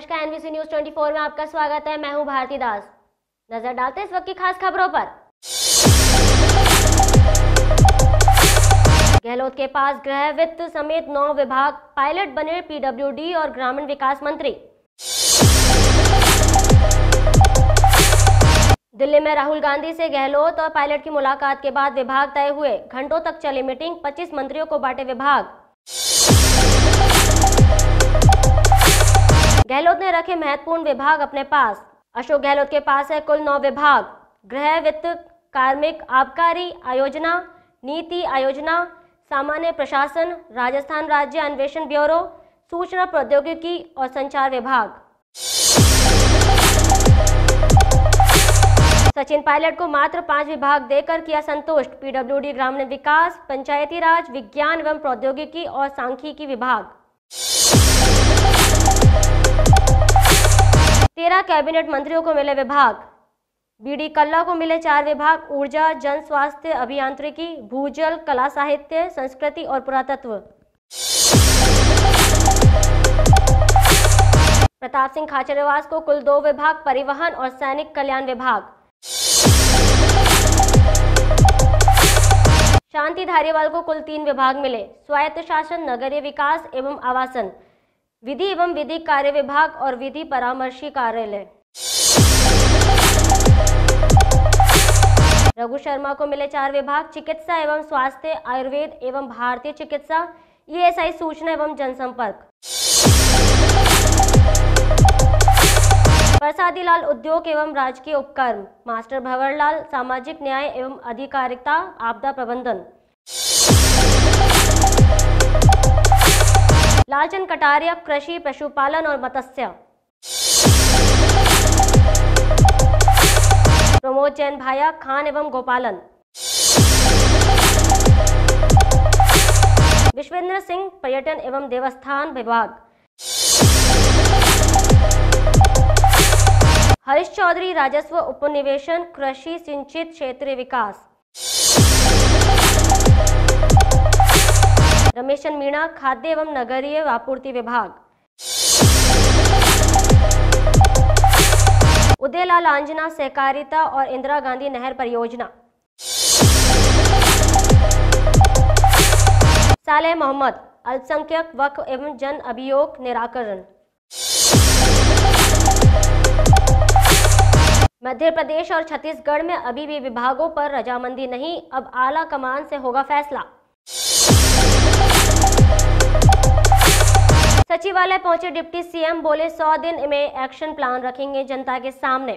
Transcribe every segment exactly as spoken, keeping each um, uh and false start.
नमस्कार, NBC news चौबीस में आपका स्वागत है। मैं हूं भारती दास। नजर डालते हैं इस वक्त की खास खबरों पर। गहलोत के पास गृह, वित्त समेत नौ विभाग, पायलट बने पीडब्ल्यूडी और ग्रामीण विकास मंत्री। दिल्ली में राहुल गांधी से गहलोत और पायलट की मुलाकात के बाद विभाग तय हुए। घंटों तक चली मीटिंग, पच्चीस मंत्रियों को बांटे विभाग। गहलोत ने रखे महत्वपूर्ण विभाग अपने पास। अशोक गहलोत के पास है कुल नौ विभाग: गृह, वित्त, कार्मिक, आबकारी आयोजना, नीति आयोजना, सामान्य प्रशासन, राजस्थान राज्य अन्वेषण ब्यूरो, सूचना प्रौद्योगिकी और संचार विभाग। सचिन पायलट को मात्र पांच विभाग देकर किया संतुष्ट। पीडब्ल्यूडी, ग्रामीण विकास, पंचायती राज, विज्ञान एवं प्रौद्योगिकी और सांख्यिकी विभाग। तेरह कैबिनेट मंत्रियों को मिले विभाग। बीडी कल्ला को मिले चार विभाग: ऊर्जा, जन स्वास्थ्य, अभियांत्रिकी, भूजल, कला साहित्य, संस्कृति और पुरातत्व। प्रताप सिंह खाचरियावास को कुल दो विभाग: परिवहन और सैनिक कल्याण विभाग। शांति धारीवाल को कुल तीन विभाग मिले: स्वायत्त शासन, नगरीय विकास एवं आवासन, विधि एवं विधिक कार्य विभाग और विधि परामर्शी कार्यालय। रघु शर्मा को मिले चार विभाग: चिकित्सा एवं स्वास्थ्य, आयुर्वेद एवं भारतीय चिकित्सा, ईएसआई, सूचना एवं जनसंपर्क। प्रसादी लाल उद्योग एवं राजकीय उपक्रम, मास्टर भंवरलाल सामाजिक न्याय एवं अधिकारिता, आपदा प्रबंधन। लालचंद कटारिया कृषि, पशुपालन और मत्स्य। प्रमोद जैन भाया खान एवं गोपालन। विश्वेंद्र सिंह पर्यटन एवं देवस्थान विभाग। हरीश चौधरी राजस्व, उपनिवेशन, कृषि, सिंचित क्षेत्रीय विकास। रमेशन मीणा खाद्य एवं नगरीय आपूर्ति विभाग। उदयलाल आंजना सहकारिता और इंदिरा गांधी नहर परियोजना। सालेह मोहम्मद अल्पसंख्यक, वक्फ एवं जन अभियोग निराकरण। मध्य प्रदेश और छत्तीसगढ़ में अभी भी विभागों पर रजामंदी नहीं, अब आला कमान से होगा फैसला। सचिवालय पहुंचे डिप्टी सीएम, बोले सौ दिन में एक्शन प्लान रखेंगे जनता के सामने।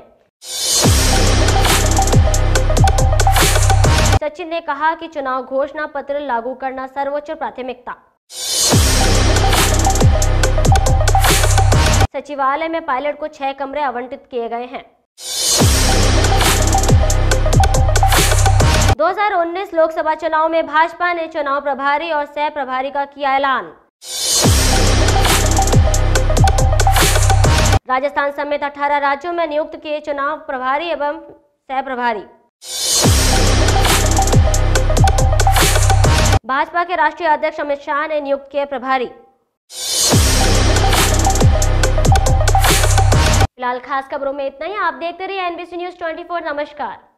सचिन ने कहा कि चुनाव घोषणा पत्र लागू करना सर्वोच्च प्राथमिकता। सचिवालय में पायलट को छह कमरे आवंटित किए गए हैं। दो हज़ार उन्नीस लोकसभा चुनाव में भाजपा ने चुनाव प्रभारी और सह प्रभारी का किया ऐलान। राजस्थान समेत अठारह राज्यों में नियुक्त किए चुनाव प्रभारी एवं सह प्रभारी। भाजपा के राष्ट्रीय अध्यक्ष अमित शाह ने नियुक्त किए प्रभारी। फिलहाल खास खबरों में इतना ही। आप देखते रहिए एनबीसी न्यूज चौबीस। नमस्कार।